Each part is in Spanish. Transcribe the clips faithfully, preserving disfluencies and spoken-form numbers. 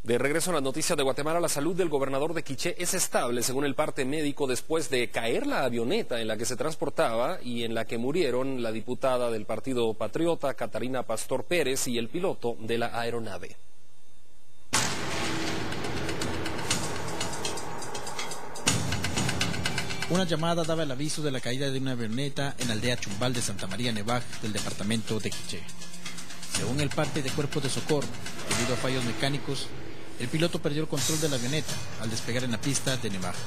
De regreso a las noticias de Guatemala, la salud del gobernador de Quiché es estable, según el parte médico, después de caer la avioneta en la que se transportaba y en la que murieron la diputada del Partido Patriota, Catarina Pastor Pérez, y el piloto de la aeronave. Una llamada daba el aviso de la caída de una avioneta en la aldea Chumbal de Santa María Nevaj del departamento de Quiché. Según el parte de cuerpos de socorro, debido a fallos mecánicos, el piloto perdió el control de la avioneta al despegar en la pista de Nevaj.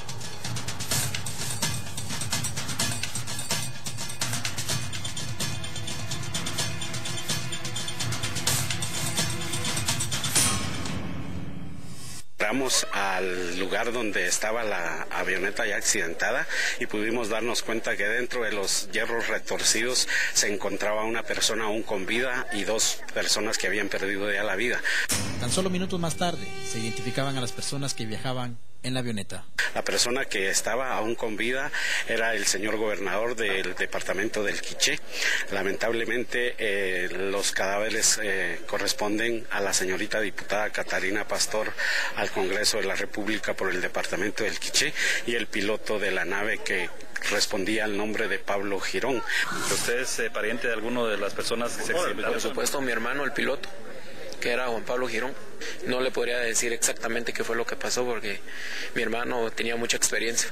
Entramos al lugar donde estaba la avioneta ya accidentada y pudimos darnos cuenta que dentro de los hierros retorcidos se encontraba una persona aún con vida y dos personas que habían perdido ya la vida. Tan solo minutos más tarde se identificaban a las personas que viajaban en la avioneta. La persona que estaba aún con vida era el señor gobernador del departamento del Quiché. Lamentablemente eh, los cadáveres eh, corresponden a la señorita diputada Catarina Pastor al Congreso de la República por el departamento del Quiché y el piloto de la nave que respondía al nombre de Pablo Girón. ¿Usted es eh, pariente de alguno de las personas que se accidentaron? Por supuesto, mi hermano, el piloto, que era Juan Pablo Girón. No le podría decir exactamente qué fue lo que pasó porque mi hermano tenía mucha experiencia.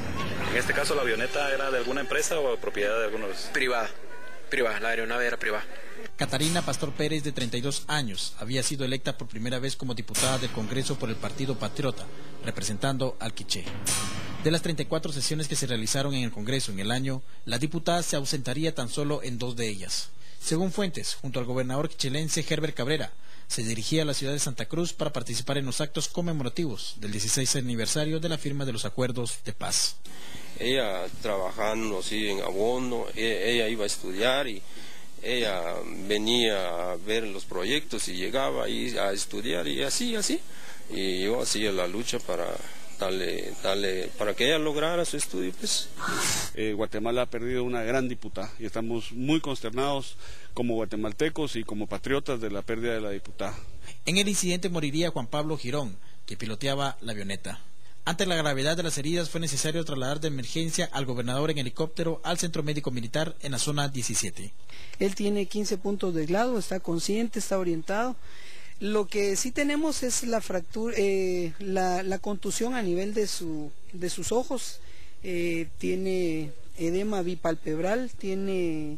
En este caso, ¿la avioneta era de alguna empresa o propiedad de algunos? Privada, privada, la aeronave era privada. Catarina Pastor Pérez, de treinta y dos años, había sido electa por primera vez como diputada del Congreso por el Partido Patriota, representando al Quiché. De las treinta y cuatro sesiones que se realizaron en el Congreso en el año, la diputada se ausentaría tan solo en dos de ellas. Según fuentes, junto al gobernador quichelense Herbert Cabrera, se dirigía a la ciudad de Santa Cruz para participar en los actos conmemorativos del dieciséis aniversario de la firma de los acuerdos de paz. Ella trabajando así en abono, ella iba a estudiar y ella venía a ver los proyectos y llegaba ahí a estudiar y así, así. Y yo hacía la lucha para darle, darle, para que ella lograra su estudio, pues. Eh, Guatemala ha perdido una gran diputada y estamos muy consternados como guatemaltecos y como patriotas de la pérdida de la diputada. En el incidente moriría Juan Pablo Girón, que piloteaba la avioneta. Ante la gravedad de las heridas fue necesario trasladar de emergencia al gobernador en helicóptero al Centro Médico Militar en la zona diecisiete. Él tiene quince puntos de glado, está consciente, está orientado. Lo que sí tenemos es la fractura, eh, la, la contusión a nivel de, su, de sus ojos. Eh, tiene edema bipalpebral, tiene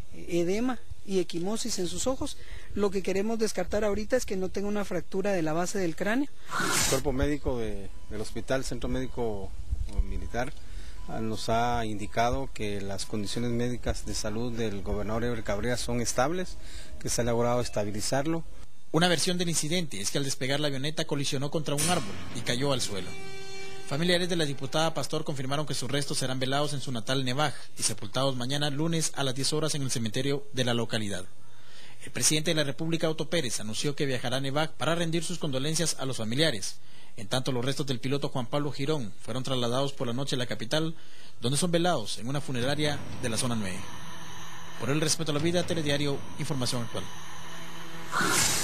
edema y equimosis en sus ojos. Lo que queremos descartar ahorita es que no tenga una fractura de la base del cráneo. El cuerpo médico de, del hospital Centro Médico Militar nos ha indicado que las condiciones médicas de salud del gobernador Herbert Cabrera son estables, que se ha logrado estabilizarlo. Una versión del incidente es que al despegar la avioneta colisionó contra un árbol y cayó al suelo. Familiares de la diputada Pastor confirmaron que sus restos serán velados en su natal Nevaj y sepultados mañana lunes a las diez horas en el cementerio de la localidad. El presidente de la República, Otto Pérez, anunció que viajará a Nevaj para rendir sus condolencias a los familiares. En tanto, los restos del piloto Juan Pablo Girón fueron trasladados por la noche a la capital, donde son velados en una funeraria de la zona nueve. Por el respeto a la vida, Telediario, información actual.